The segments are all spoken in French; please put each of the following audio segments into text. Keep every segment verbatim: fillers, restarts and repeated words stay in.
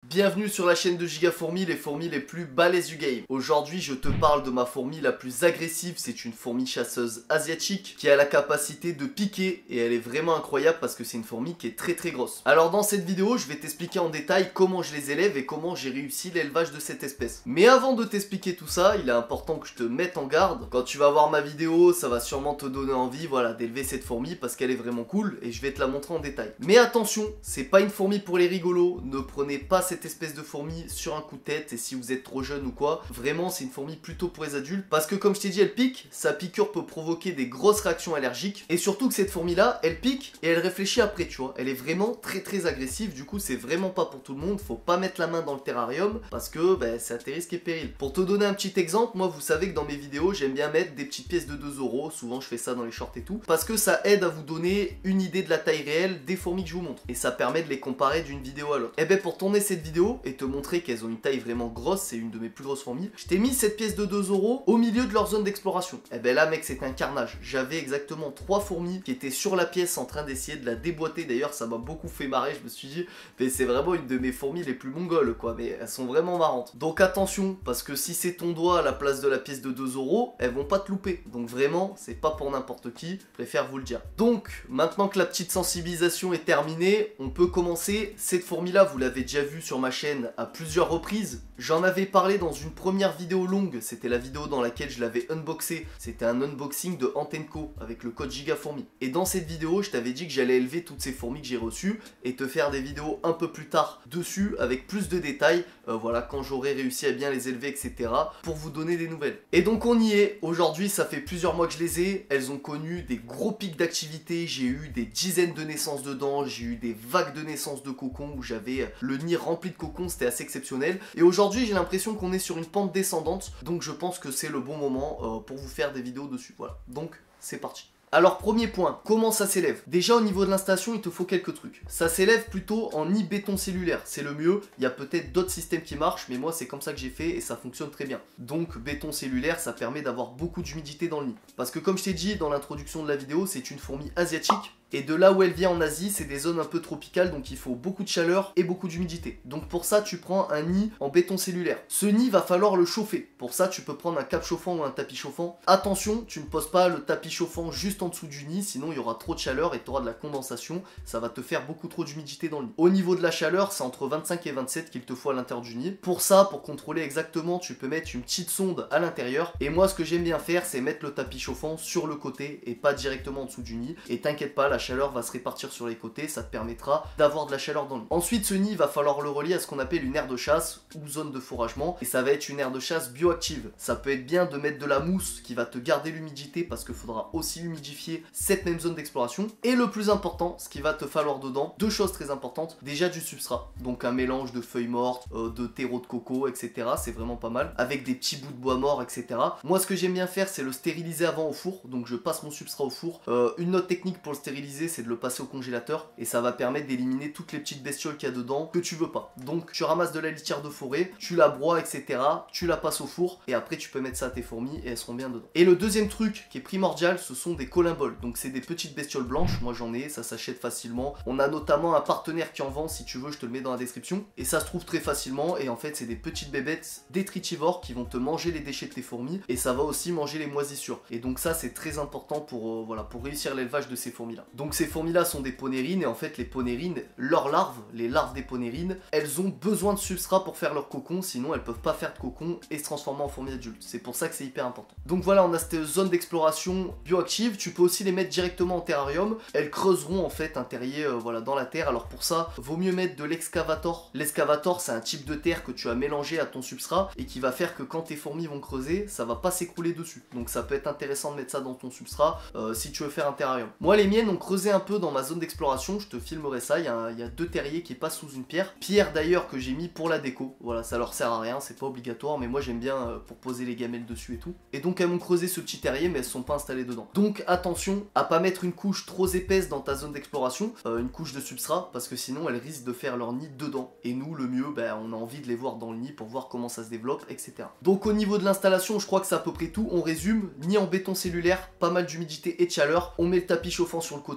Bienvenue sur la chaîne de Gigafourmi, les fourmis les plus balèzes du game. Aujourd'hui je te parle de ma fourmi la plus agressive, c'est une fourmi chasseuse asiatique qui a la capacité de piquer et elle est vraiment incroyable parce que c'est une fourmi qui est très très grosse. Alors dans cette vidéo je vais t'expliquer en détail comment je les élève et comment j'ai réussi l'élevage de cette espèce. Mais avant de t'expliquer tout ça, il est important que je te mette en garde. Quand tu vas voir ma vidéo, ça va sûrement te donner envie voilà, d'élever cette fourmi parce qu'elle est vraiment cool et je vais te la montrer en détail. Mais attention, c'est pas une fourmi pour les rigolos, ne prenez pas cette espèce de fourmi sur un coup de tête et si vous êtes trop jeune ou quoi, vraiment c'est une fourmi plutôt pour les adultes parce que comme je t'ai dit elle pique, sa piqûre peut provoquer des grosses réactions allergiques et surtout que cette fourmi là elle pique et elle réfléchit après tu vois, elle est vraiment très très agressive, du coup c'est vraiment pas pour tout le monde, faut pas mettre la main dans le terrarium parce que bah, c'est à tes risques et périls. Pour te donner un petit exemple, moi vous savez que dans mes vidéos j'aime bien mettre des petites pièces de deux euros, souvent je fais ça dans les shorts et tout, parce que ça aide à vous donner une idée de la taille réelle des fourmis que je vous montre et ça permet de les comparer d'une vidéo à l'autre. Et ben pour tourner cette vidéo et te montrer qu'elles ont une taille vraiment grosse, c'est une de mes plus grosses fourmis, je t'ai mis cette pièce de deux euros au milieu de leur zone d'exploration. Et ben là mec c'était un carnage, j'avais exactement trois fourmis qui étaient sur la pièce en train d'essayer de la déboîter, d'ailleurs ça m'a beaucoup fait marrer, je me suis dit mais c'est vraiment une de mes fourmis les plus mongoles quoi, mais elles sont vraiment marrantes. Donc attention, parce que si c'est ton doigt à la place de la pièce de deux euros, elles vont pas te louper, donc vraiment c'est pas pour n'importe qui, je préfère vous le dire. Donc maintenant que la petite sensibilisation est terminée, on peut commencer. Cette fourmi là vous l'avez déjà vue sur ma chaîne à plusieurs reprises, j'en avais parlé dans une première vidéo longue, c'était la vidéo dans laquelle je l'avais unboxé, c'était un unboxing de Antenco avec le code Gigafourmi. Et dans cette vidéo je t'avais dit que j'allais élever toutes ces fourmis que j'ai reçues et te faire des vidéos un peu plus tard dessus avec plus de détails, euh, voilà, quand j'aurai réussi à bien les élever etc, pour vous donner des nouvelles. Et donc on y est, aujourd'hui ça fait plusieurs mois que je les ai, elles ont connu des gros pics d'activité, j'ai eu des dizaines de naissances dedans, j'ai eu des vagues de naissances de cocons où j'avais le nid rempli de cocons, c'était assez exceptionnel. Et aujourd'hui j'ai l'impression qu'on est sur une pente descendante, donc je pense que c'est le bon moment euh, pour vous faire des vidéos dessus, voilà, donc c'est parti. Alors premier point, comment ça s'élève? Déjà au niveau de l'installation il te faut quelques trucs. Ça s'élève plutôt en nid béton cellulaire, c'est le mieux. Il y a peut-être d'autres systèmes qui marchent mais moi c'est comme ça que j'ai fait et ça fonctionne très bien. Donc béton cellulaire ça permet d'avoir beaucoup d'humidité dans le nid. Parce que comme je t'ai dit dans l'introduction de la vidéo, c'est une fourmi asiatique. Et de là où elle vient en Asie, c'est des zones un peu tropicales, donc il faut beaucoup de chaleur et beaucoup d'humidité. Donc pour ça, tu prends un nid en béton cellulaire. Ce nid, va falloir le chauffer. Pour ça, tu peux prendre un cap chauffant ou un tapis chauffant. Attention, tu ne poses pas le tapis chauffant juste en dessous du nid, sinon il y aura trop de chaleur et tu auras de la condensation. Ça va te faire beaucoup trop d'humidité dans le nid. Au niveau de la chaleur, c'est entre vingt-cinq et vingt-sept qu'il te faut à l'intérieur du nid. Pour ça, pour contrôler exactement, tu peux mettre une petite sonde à l'intérieur. Et moi, ce que j'aime bien faire, c'est mettre le tapis chauffant sur le côté et pas directement en dessous du nid. Et t'inquiète pas, la La chaleur va se répartir sur les côtés, ça te permettra d'avoir de la chaleur dans le nid. Ensuite ce nid va falloir le relier à ce qu'on appelle une aire de chasse ou zone de fourragement et ça va être une aire de chasse bioactive. Ça peut être bien de mettre de la mousse qui va te garder l'humidité parce qu'il faudra aussi humidifier cette même zone d'exploration. Et le plus important, ce qu'il va te falloir dedans, deux choses très importantes, déjà du substrat, donc un mélange de feuilles mortes, euh, de terreau de coco, et cetera. C'est vraiment pas mal, avec des petits bouts de bois morts, et cetera. Moi ce que j'aime bien faire c'est le stériliser avant au four, donc je passe mon substrat au four. Euh, une autre technique pour le stériliser, c'est de le passer au congélateur et ça va permettre d'éliminer toutes les petites bestioles qu'il y a dedans que tu veux pas. Donc tu ramasses de la litière de forêt, tu la broies, et cetera. Tu la passes au four et après tu peux mettre ça à tes fourmis et elles seront bien dedans. Et le deuxième truc qui est primordial, ce sont des colimboles. Donc c'est des petites bestioles blanches, moi j'en ai, ça s'achète facilement. On a notamment un partenaire qui en vend, si tu veux je te le mets dans la description. Et ça se trouve très facilement et en fait c'est des petites bébêtes détritivores qui vont te manger les déchets de tes fourmis et ça va aussi manger les moisissures. Et donc ça c'est très important pour, euh, voilà, pour réussir l'élevage de ces fourmis là. Donc ces fourmis là sont des ponérines et en fait les ponérines, leurs larves, les larves des ponérines, elles ont besoin de substrat pour faire leur cocon, sinon elles peuvent pas faire de cocon et se transformer en fourmis adultes. C'est pour ça que c'est hyper important. Donc voilà, on a cette zone d'exploration bioactive, tu peux aussi les mettre directement en terrarium, elles creuseront en fait un terrier euh, voilà, dans la terre. Alors pour ça, vaut mieux mettre de l'excavator. L'excavator c'est un type de terre que tu as mélangé à ton substrat et qui va faire que quand tes fourmis vont creuser, ça va pas s'écrouler dessus. Donc ça peut être intéressant de mettre ça dans ton substrat euh, si tu veux faire un terrarium. Moi les miennes ont creusé un peu dans ma zone d'exploration, je te filmerai ça, il y, a, il y a deux terriers qui passent sous une pierre, pierre d'ailleurs que j'ai mis pour la déco, voilà ça leur sert à rien, c'est pas obligatoire mais moi j'aime bien euh, pour poser les gamelles dessus et tout, et donc elles m'ont creusé ce petit terrier mais elles sont pas installées dedans. Donc attention à pas mettre une couche trop épaisse dans ta zone d'exploration, euh, une couche de substrat, parce que sinon elles risquent de faire leur nid dedans, et nous le mieux, ben, on a envie de les voir dans le nid pour voir comment ça se développe, et cetera. Donc au niveau de l'installation, je crois que c'est à peu près tout, on résume, nid en béton cellulaire, pas mal d'humidité et de chaleur, on met le tapis chauffant sur le côté,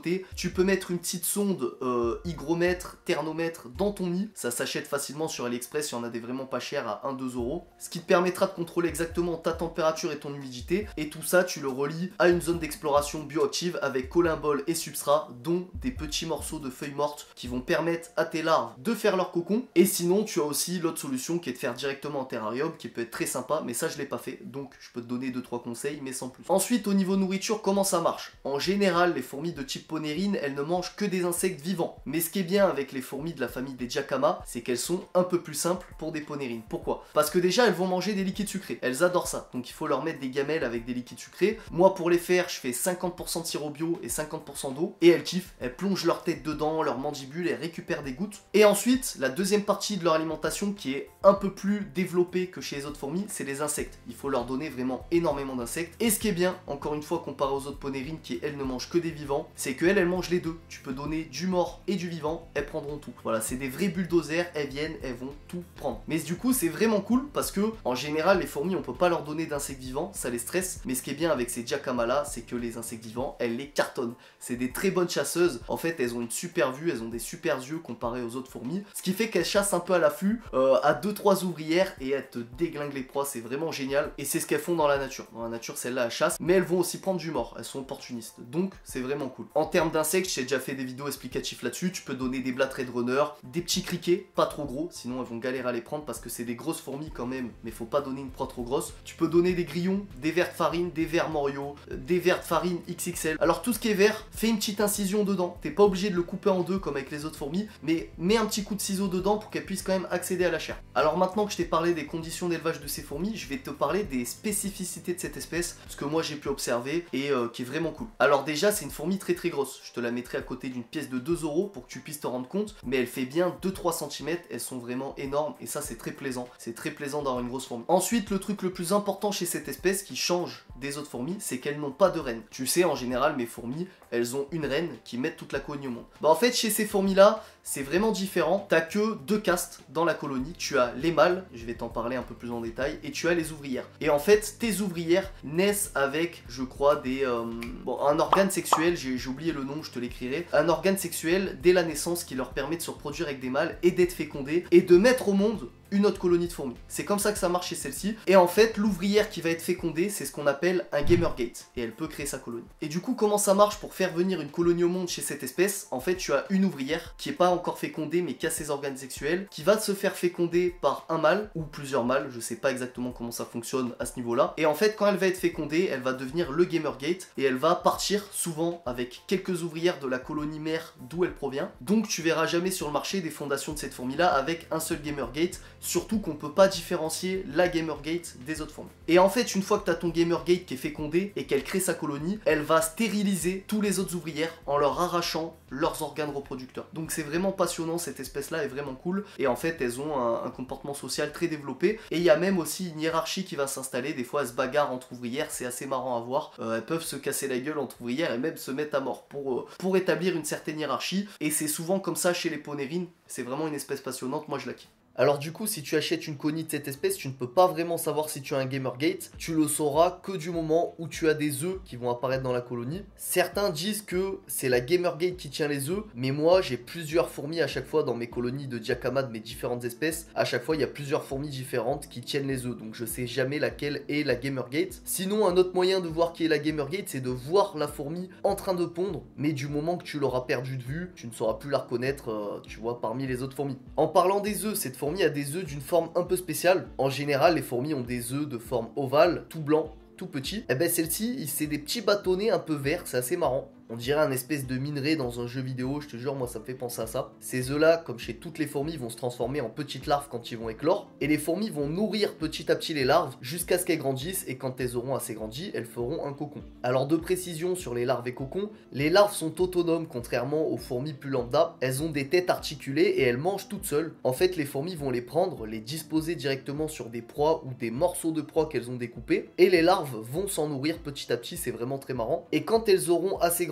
côté. Tu peux mettre une petite sonde euh, hygromètre, thermomètre dans ton nid. Ça s'achète facilement sur AliExpress, il y en a des vraiment pas chers à un à deux euros. Ce qui te permettra de contrôler exactement ta température et ton humidité. Et tout ça, tu le relis à une zone d'exploration bioactive avec colimbole et substrat, dont des petits morceaux de feuilles mortes qui vont permettre à tes larves de faire leur cocon. Et sinon, tu as aussi l'autre solution qui est de faire directement en terrarium, qui peut être très sympa, mais ça je l'ai pas fait, donc je peux te donner deux trois conseils, mais sans plus. Ensuite, au niveau nourriture, comment ça marche? En général, les fourmis de type ponérine, elles ne mangent que des insectes vivants. Mais ce qui est bien avec les fourmis de la famille des Jacama, c'est qu'elles sont un peu plus simples pour des ponérines. Pourquoi? Parce que déjà, elles vont manger des liquides sucrés. Elles adorent ça, donc il faut leur mettre des gamelles avec des liquides sucrés. Moi, pour les faire, je fais cinquante pour cent de sirop bio et cinquante pour cent d'eau, et elles kiffent. Elles plongent leur tête dedans, leur mandibule, et récupèrent des gouttes. Et ensuite, la deuxième partie de leur alimentation qui est un peu plus développée que chez les autres fourmis, c'est les insectes. Il faut leur donner vraiment énormément d'insectes. Et ce qui est bien, encore une fois, comparé aux autres ponérines qui, elles, ne mangent que des vivants, c'est qu'elles, elles mangent les deux. Tu peux donner du mort et du vivant, elles prendront tout. Voilà, c'est des vrais bulldozers, elles viennent, elles vont tout prendre. Mais du coup, c'est vraiment cool parce que, en général, les fourmis, on peut pas leur donner d'insectes vivants, ça les stresse. Mais ce qui est bien avec ces Jacama là, c'est que les insectes vivants, elles les cartonnent. C'est des très bonnes chasseuses. En fait, elles ont une super vue, elles ont des super yeux comparés aux autres fourmis. Ce qui fait qu'elles chassent un peu à l'affût, euh, à deux trois ouvrières, et elles te déglinguent les proies. C'est vraiment génial. Et c'est ce qu'elles font dans la nature. Dans la nature, celles-là, elles chassent, mais elles vont aussi prendre du mort. Elles sont opportunistes. Donc, c'est vraiment cool. En termes d'insectes, j'ai déjà fait des vidéos explicatives là-dessus. Tu peux donner des blattes red runner, des petits criquets, pas trop gros, sinon elles vont galérer à les prendre parce que c'est des grosses fourmis quand même, mais faut pas donner une proie trop grosse. Tu peux donner des grillons, des vers de farine, des vers Morio, des vers de farine X X L. Alors tout ce qui est vert, fais une petite incision dedans. T'es pas obligé de le couper en deux comme avec les autres fourmis, mais mets un petit coup de ciseau dedans pour qu'elles puissent quand même accéder à la chair. Alors maintenant que je t'ai parlé des conditions d'élevage de ces fourmis, je vais te parler des spécificités de cette espèce, ce que moi j'ai pu observer et euh, qui est vraiment cool. Alors déjà, c'est une fourmi très très grosse. Je te la mettrai à côté d'une pièce de deux euros pour que tu puisses te rendre compte, mais elle fait bien deux trois centimètres, elles sont vraiment énormes et ça c'est très plaisant. C'est très plaisant d'avoir une grosse fourmi. Ensuite, le truc le plus important chez cette espèce qui change des autres fourmis, c'est qu'elles n'ont pas de reine. Tu sais, en général, mes fourmis, elles ont une reine qui met toute la colonie au monde. Bah en fait, chez ces fourmis-là, c'est vraiment différent. T'as que deux castes dans la colonie. Tu as les mâles, je vais t'en parler un peu plus en détail, et tu as les ouvrières. Et en fait, tes ouvrières naissent avec, je crois, des euh, bon, un organe sexuel, j'ai oublié le nom, je te l'écrirai. Un organe sexuel dès la naissance qui leur permet de se reproduire avec des mâles et d'être fécondés et de mettre au monde une autre colonie de fourmis. C'est comme ça que ça marche chez celle-ci. Et en fait, l'ouvrière qui va être fécondée, c'est ce qu'on appelle un gamergate. Et elle peut créer sa colonie. Et du coup, comment ça marche pour faire venir une colonie au monde chez cette espèce? En fait, tu as une ouvrière qui est pas encore fécondée, mais qui a ses organes sexuels, qui va se faire féconder par un mâle, ou plusieurs mâles, je sais pas exactement comment ça fonctionne à ce niveau-là. Et en fait, quand elle va être fécondée, elle va devenir le gamergate, et elle va partir souvent avec quelques ouvrières de la colonie mère d'où elle provient. Donc tu verras jamais sur le marché des fondations de cette fourmi-là avec un seul gamergate, surtout qu'on peut pas différencier la gamergate des autres fourmis. Et en fait, une fois que tu as ton gamergate qui est fécondé et qu'elle crée sa colonie, elle va stériliser tous les autres ouvrières en leur arrachant leurs organes reproducteurs. Donc c'est vraiment passionnant, cette espèce-là est vraiment cool. Et en fait, elles ont un, un comportement social très développé. Et il y a même aussi une hiérarchie qui va s'installer. Des fois, elles se bagarrent entre ouvrières, c'est assez marrant à voir. Euh, elles peuvent se casser la gueule entre ouvrières et même se mettre à mort pour, euh, pour établir une certaine hiérarchie. Et c'est souvent comme ça chez les ponérines. C'est vraiment une espèce passionnante, moi je la kiffe. Alors du coup, si tu achètes une colonie de cette espèce, tu ne peux pas vraiment savoir si tu as un gamergate. Tu le sauras que du moment où tu as des œufs qui vont apparaître dans la colonie. Certains disent que c'est la gamergate qui tient les œufs, mais moi j'ai plusieurs fourmis à chaque fois dans mes colonies de Jacama de mes différentes espèces. À chaque fois, il y a plusieurs fourmis différentes qui tiennent les œufs, donc je sais jamais laquelle est la gamergate. Sinon, un autre moyen de voir qui est la gamergate, c'est de voir la fourmi en train de pondre, mais du moment que tu l'auras perdue de vue, tu ne sauras plus la reconnaître, euh, tu vois, parmi les autres fourmis. En parlant des œufs, cette fourmi a des œufs d'une forme un peu spéciale. En général, les fourmis ont des œufs de forme ovale, tout blanc, tout petit. Et ben celle-ci, c'est des petits bâtonnets un peu verts, c'est assez marrant. On dirait un espèce de minerai dans un jeu vidéo, je te jure, moi ça me fait penser à ça. Ces œufs-là, comme chez toutes les fourmis, vont se transformer en petites larves quand ils vont éclore. Et les fourmis vont nourrir petit à petit les larves jusqu'à ce qu'elles grandissent. Et quand elles auront assez grandi, elles feront un cocon. Alors de précision sur les larves et cocons, les larves sont autonomes contrairement aux fourmis plus lambda. Elles ont des têtes articulées et elles mangent toutes seules. En fait, les fourmis vont les prendre, les disposer directement sur des proies ou des morceaux de proies qu'elles ont découpés. Et les larves vont s'en nourrir petit à petit, c'est vraiment très marrant. Et quand elles auront assez grandi,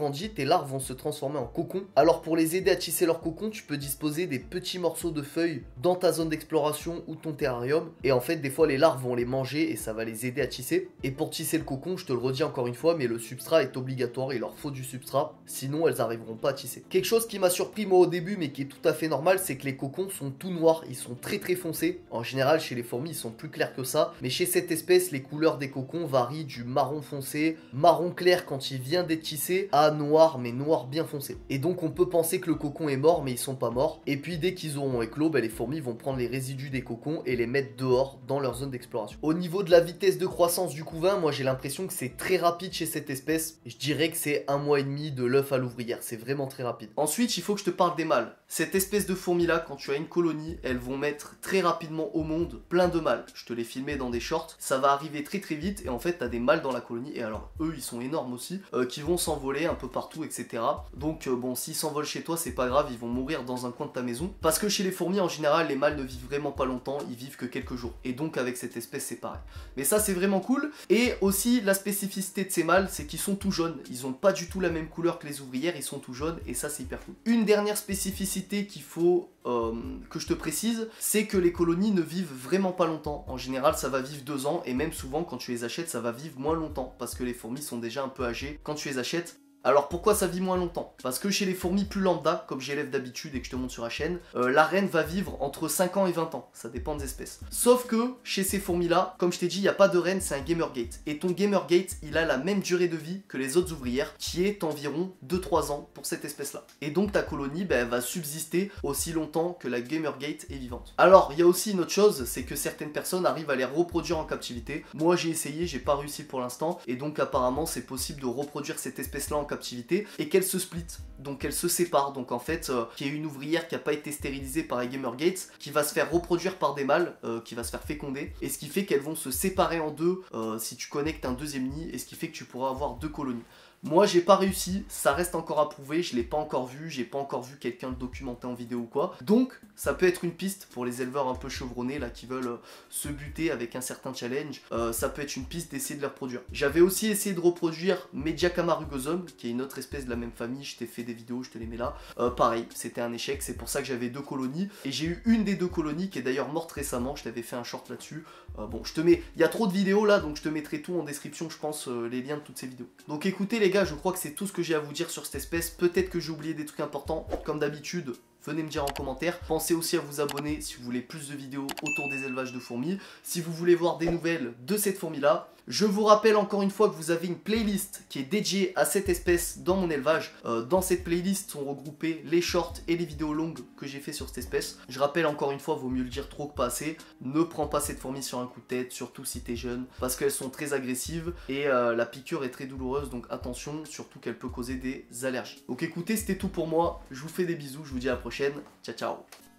grandit, tes larves vont se transformer en cocon. Alors pour les aider à tisser leur cocon, tu peux disposer des petits morceaux de feuilles dans ta zone d'exploration ou ton terrarium. Et en fait, des fois, les larves vont les manger et ça va les aider à tisser. Et pour tisser le cocon, je te le redis encore une fois, mais le substrat est obligatoire, il leur faut du substrat, sinon elles n'arriveront pas à tisser. Quelque chose qui m'a surpris moi au début, mais qui est tout à fait normal, c'est que les cocons sont tout noirs, ils sont très très foncés. En général, chez les fourmis, ils sont plus clairs que ça, mais chez cette espèce, les couleurs des cocons varient du marron foncé, marron clair quand il vient d'être tissé, à noir, mais noir bien foncé. Et donc on peut penser que le cocon est mort, mais ils sont pas morts. Et puis dès qu'ils auront éclos, ben, les fourmis vont prendre les résidus des cocons et les mettre dehors dans leur zone d'exploration. Au niveau de la vitesse de croissance du couvain, moi j'ai l'impression que c'est très rapide chez cette espèce. Je dirais que c'est un mois et demi de l'œuf à l'ouvrière, c'est vraiment très rapide. Ensuite, il faut que je te parle des mâles. Cette espèce de fourmis là, quand tu as une colonie, elles vont mettre très rapidement au monde plein de mâles. Je te l'ai filmé dans des shorts, ça va arriver très très vite et en fait t'as des mâles dans la colonie et alors eux ils sont énormes aussi, euh, qui vont s'envoler un peu partout, et cetera. Donc euh, bon, s'ils s'envolent chez toi, c'est pas grave, ils vont mourir dans un coin de ta maison. Parce que chez les fourmis en général, les mâles ne vivent vraiment pas longtemps, ils vivent que quelques jours. Et donc avec cette espèce c'est pareil. Mais ça c'est vraiment cool. Et aussi la spécificité de ces mâles, c'est qu'ils sont tout jaunes. Ils ont pas du tout la même couleur que les ouvrières, ils sont tout jaunes et ça c'est hyper cool. Une dernière spécificité qu'il faut euh, que je te précise, c'est que les colonies ne vivent vraiment pas longtemps. En général ça va vivre deux ans et même souvent quand tu les achètes ça va vivre moins longtemps parce que les fourmis sont déjà un peu âgées quand tu les achètes. Alors pourquoi ça vit moins longtemps? Parce que chez les fourmis plus lambda, comme j'élève d'habitude et que je te montre sur la chaîne, euh, la reine va vivre entre cinq ans et vingt ans, ça dépend des espèces. Sauf que chez ces fourmis là, comme je t'ai dit, il n'y a pas de reine, c'est un Gamergate. Et ton Gamergate, il a la même durée de vie que les autres ouvrières, qui est environ deux trois ans pour cette espèce là. Et donc ta colonie, bah, elle va subsister aussi longtemps que la Gamergate est vivante. Alors il y a aussi une autre chose, c'est que certaines personnes arrivent à les reproduire en captivité. Moi j'ai essayé, j'ai pas réussi pour l'instant, et donc apparemment c'est possible de reproduire cette espèce là en captivité et qu'elle se split, donc elle se sépare, donc en fait euh, qu'il y ait une ouvrière qui n'a pas été stérilisée par les Gamergates, qui va se faire reproduire par des mâles, euh, qui va se faire féconder, et ce qui fait qu'elles vont se séparer en deux euh, si tu connectes un deuxième nid, et ce qui fait que tu pourras avoir deux colonies. Moi j'ai pas réussi, ça reste encore à prouver, je l'ai pas encore vu, j'ai pas encore vu quelqu'un le documenter en vidéo ou quoi. Donc ça peut être une piste pour les éleveurs un peu chevronnés là qui veulent euh, se buter avec un certain challenge, euh, ça peut être une piste d'essayer de les reproduire. J'avais aussi essayé de reproduire Mediacama rugosum, qui est une autre espèce de la même famille, je t'ai fait des vidéos, je te les mets là. Euh, pareil, c'était un échec, c'est pour ça que j'avais deux colonies, et j'ai eu une des deux colonies qui est d'ailleurs morte récemment, je t'avais fait un short là-dessus. Euh, bon, je te mets, il y a trop de vidéos là, donc je te mettrai tout en description, je pense, euh, les liens de toutes ces vidéos. Donc écoutez les gars, je crois que c'est tout ce que j'ai à vous dire sur cette espèce. Peut-être que j'ai oublié des trucs importants, comme d'habitude. Venez me dire en commentaire. Pensez aussi à vous abonner si vous voulez plus de vidéos autour des élevages de fourmis. Si vous voulez voir des nouvelles de cette fourmi là. Je vous rappelle encore une fois que vous avez une playlist qui est dédiée à cette espèce dans mon élevage. Euh, dans cette playlist sont regroupés les shorts et les vidéos longues que j'ai fait sur cette espèce. Je rappelle encore une fois, vaut mieux le dire trop que pas assez. Ne prends pas cette fourmi sur un coup de tête, surtout si t'es jeune, parce qu'elles sont très agressives et euh, la piqûre est très douloureuse, donc attention, surtout qu'elle peut causer des allergies. Donc écoutez, c'était tout pour moi. Je vous fais des bisous, je vous dis à la prochaine. Ciao ciao.